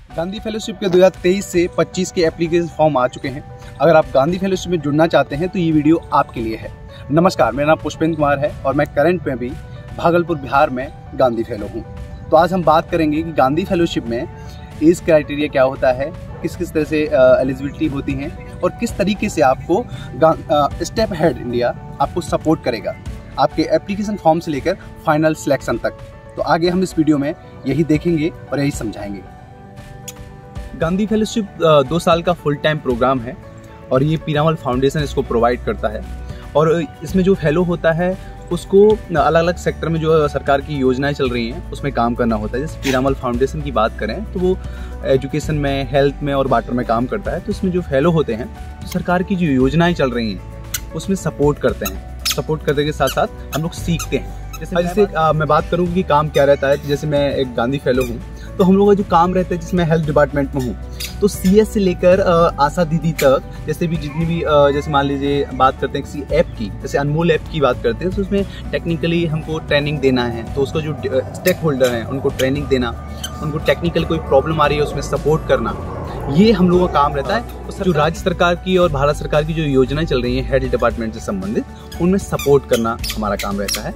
Gandhi fellowship के 2023 से 25 के एप्लीकेशन फॉर्म आ चुके हैं। अगर आप गांधी फेलोशिप में जुड़ना चाहते हैं तो ये वीडियो आपके लिए है। नमस्कार, मेरा नाम पुष्पेंद्र कुमार है और मैं करंट में भी भागलपुर बिहार में गांधी फेलो हूँ। तो आज हम बात करेंगे कि गांधी फेलोशिप में एज क्राइटेरिया क्या होता है, किस किस तरह से एलिजिबिलिटी होती हैं और किस तरीके से आपको स्टेप हेड इंडिया आपको सपोर्ट करेगा आपके एप्लीकेशन फॉर्म से लेकर फाइनल सिलेक्शन तक। तो आगे हम इस वीडियो में यही देखेंगे और यही समझाएंगे। गांधी फेलोशिप 2 साल का फुल टाइम प्रोग्राम है और ये पीरामल फाउंडेशन इसको प्रोवाइड करता है। और इसमें जो फेलो होता है उसको अलग अलग सेक्टर में जो सरकार की योजनाएं चल रही हैं उसमें काम करना होता है। जैसे पीरामल फाउंडेशन की बात करें तो वो एजुकेशन में, हेल्थ में और वाटर में काम करता है। तो इसमें जो फेलो होते हैं तो सरकार की जो योजनाएं चल रही हैं उसमें सपोर्ट करते हैं। सपोर्ट करने के साथ साथ हम लोग सीखते हैं। जैसे मैं बात करूँ कि काम क्या रहता है, जैसे मैं एक गांधी फेलो हूँ तो हम लोगों का जो काम रहता है, जिसमें हेल्थ डिपार्टमेंट में हूँ तो CS से लेकर आशा दीदी तक, जैसे भी जितनी भी जैसे मान लीजिए बात करते हैं किसी ऐप की, जैसे अनमोल ऐप की बात करते हैं तो उसमें टेक्निकली हमको ट्रेनिंग देना है। तो उसका जो स्टेक होल्डर हैं उनको ट्रेनिंग देना, उनको टेक्निकल कोई प्रॉब्लम आ रही है उसमें सपोर्ट करना, ये हम लोगों का काम रहता है। तो जो राज्य सरकार की और भारत सरकार की जो योजनाएं चल रही हैं हेल्थ डिपार्टमेंट से संबंधित, उनमें सपोर्ट करना हमारा काम रहता है।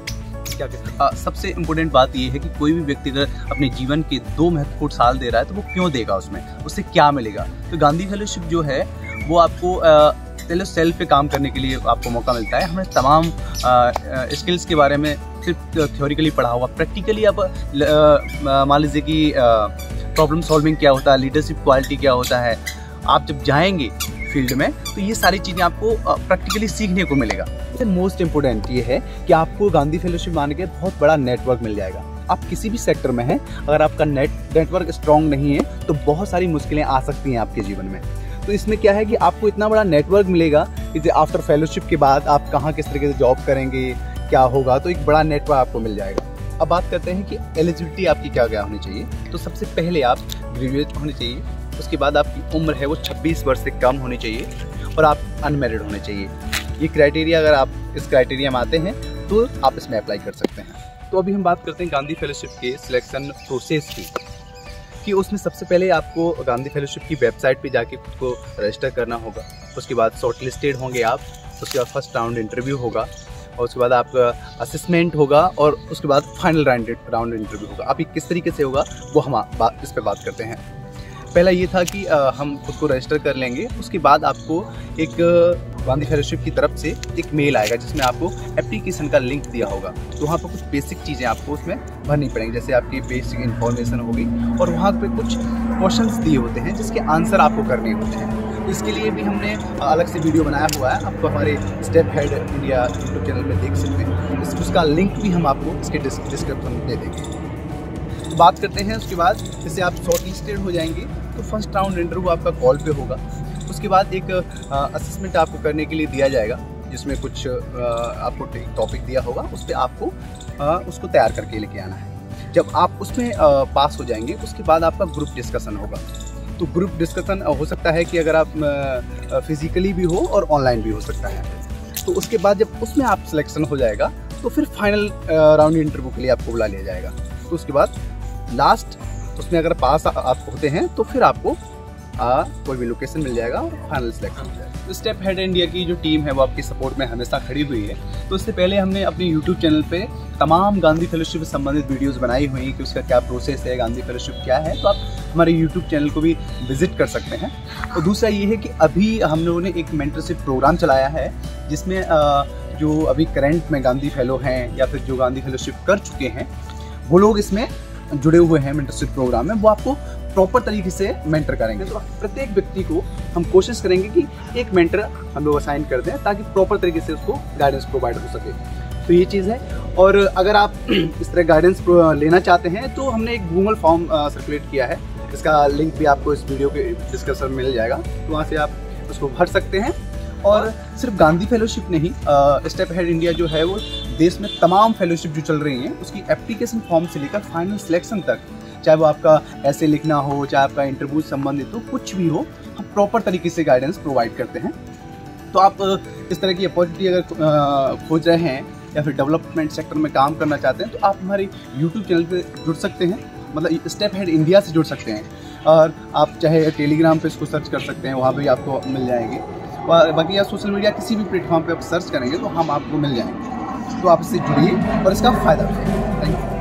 सबसे इम्पोर्टेंट बात यह है कि कोई भी व्यक्ति अगर अपने जीवन के 2 महत्वपूर्ण साल दे रहा है तो वो क्यों देगा, उससे क्या मिलेगा। तो गांधी फेलोशिप जो है वो आपको सेल्फ पे काम करने के लिए आपको मौका मिलता है। हमें तमाम स्किल्स के बारे में सिर्फ थ्योरिकली पढ़ा हुआ, प्रैक्टिकली आप मान लीजिए कि प्रॉब्लम सॉल्विंग क्या होता है, लीडरशिप क्वालिटी क्या होता है, आप जब जाएंगे फील्ड में तो ये सारी चीज़ें आपको प्रैक्टिकली सीखने को मिलेगा। मोस्ट इम्पोर्टेंट ये है कि आपको गांधी फेलोशिप मान के बहुत बड़ा नेटवर्क मिल जाएगा। आप किसी भी सेक्टर में हैं, अगर आपका नेटवर्क स्ट्रॉन्ग नहीं है तो बहुत सारी मुश्किलें आ सकती हैं आपके जीवन में। तो इसमें क्या है कि आपको इतना बड़ा नेटवर्क मिलेगा कि आफ्टर फेलोशिप के बाद आप कहाँ किस तरीके से जॉब करेंगे, क्या होगा, तो एक बड़ा नेटवर्क आपको मिल जाएगा। अब बात करते हैं कि एलिजिबिलिटी आपकी क्या क्या होनी चाहिए। तो सबसे पहले आप ग्रेजुएट होने चाहिए, उसके बाद आपकी उम्र है वो 26 वर्ष से कम होनी चाहिए और आप अनमैरिड होने चाहिए। ये क्राइटेरिया, अगर आप इस क्राइटेरिया में आते हैं तो आप इसमें अप्लाई कर सकते हैं। तो अभी हम बात करते हैं गांधी फेलोशिप के सिलेक्शन प्रोसेस की, कि उसमें सबसे पहले आपको गांधी फेलोशिप की वेबसाइट पे जाके खुद को रजिस्टर करना होगा। उसके बाद शॉर्ट लिस्टेड होंगे आप, उसके बाद फर्स्ट राउंड इंटरव्यू होगा और उसके बाद आपका असेसमेंट होगा और उसके बाद फाइनल राउंड इंटरव्यू होगा। अभी किस तरीके से होगा वो हम इस पर बात करते हैं। पहला ये था कि हम खुद को रजिस्टर कर लेंगे, उसके बाद आपको एक गांधी फेलोशिप की तरफ से एक मेल आएगा जिसमें आपको एप्लीकेशन का लिंक दिया होगा। तो वहाँ पर कुछ बेसिक चीज़ें आपको उसमें भरनी पड़ेंगी, जैसे आपकी बेसिक इन्फॉर्मेशन होगी और वहाँ पे कुछ क्वेश्चंस दिए होते हैं जिसके आंसर आपको करने होते हैं। तो इसके लिए भी हमने अलग से वीडियो बनाया हुआ है, आपको हमारे step head India YouTube channel में देख सकते हैं। उसका लिंक भी हम आपको इसके डिस्क्रिप्शन में दे देंगे। बात करते हैं उसके बाद, जैसे आप शॉर्ट लिस्टेड हो जाएंगे तो फर्स्ट राउंड इंटरव्यू आपका कॉल पे होगा। उसके बाद एक असेसमेंट आपको करने के लिए दिया जाएगा जिसमें कुछ आपको टॉपिक दिया होगा, उस पर आपको उसको तैयार करके लेके आना है। जब आप उसमें पास हो जाएंगे उसके बाद आपका ग्रुप डिस्कशन होगा। तो ग्रुप डिस्कशन हो सकता है कि अगर आप फिजिकली भी हो और ऑनलाइन भी हो सकता है। तो उसके बाद जब उसमें आप सिलेक्शन हो जाएगा तो फिर फाइनल राउंड इंटरव्यू के लिए आपको बुला लिया जाएगा। तो उसके बाद लास्ट उसमें अगर पास आप होते हैं तो फिर आपको कोई भी लोकेशन मिल जाएगा और फाइनल सिलेक्शन हो जाएगा। तो स्टेप हेड इंडिया की जो टीम है वो आपकी सपोर्ट में हमेशा खड़ी हुई है। तो इससे पहले हमने अपने यूट्यूब चैनल पे तमाम गांधी फेलोशिप से संबंधित वीडियोस बनाई हुई हैं कि उसका क्या प्रोसेस है, गांधी फेलोशिप क्या है। तो आप हमारे यूट्यूब चैनल को भी विजिट कर सकते हैं। और दूसरा ये है कि अभी हम लोगों ने एक मेंटरशिप प्रोग्राम चलाया है जिसमें जो अभी करंट में गांधी फेलो हैं या फिर जो गांधी फेलोशिप कर चुके हैं वो लोग इसमें जुड़े हुए हैं मेंटरशिप प्रोग्राम में। वो आपको प्रॉपर तरीके से मेंटर करेंगे। तो प्रत्येक व्यक्ति को हम कोशिश करेंगे कि एक मेंटर हम लोग असाइन कर दें ताकि प्रॉपर तरीके से उसको गाइडेंस प्रोवाइड हो सके। तो ये चीज़ है। और अगर आप इस तरह गाइडेंस लेना चाहते हैं तो हमने एक गूगल फॉर्म सर्कुलेट किया है, इसका लिंक भी आपको इस वीडियो के डिस्क्रिप्शन में मिल जाएगा। तो वहाँ से आप उसको भर सकते हैं। और सिर्फ गांधी फेलोशिप नहीं, स्टेप हेड इंडिया जो है वो देश में तमाम फेलोशिप जो चल रही हैं उसकी एप्लीकेशन फॉर्म से लेकर फाइनल सिलेक्शन तक, चाहे वो आपका ऐसे लिखना हो, चाहे आपका इंटरव्यू संबंधित हो, कुछ भी हो, हम प्रॉपर तरीके से गाइडेंस प्रोवाइड करते हैं। तो आप इस तरह की अपॉर्चुनिटी अगर खोज रहे हैं या फिर डेवलपमेंट सेक्टर में काम करना चाहते हैं तो आप हमारे यूट्यूब चैनल पे जुड़ सकते हैं, मतलब स्टेप हेड इंडिया से जुड़ सकते हैं। और आप चाहे टेलीग्राम पे इसको सर्च कर सकते हैं, वहाँ पे भी आपको मिल जाएंगे। बाकी या सोशल मीडिया किसी भी प्लेटफॉर्म पे आप सर्च करेंगे तो हम आपको मिल जाएंगे। तो आप इससे जुड़िए और इसका फ़ायदा उठाइए। Thank you.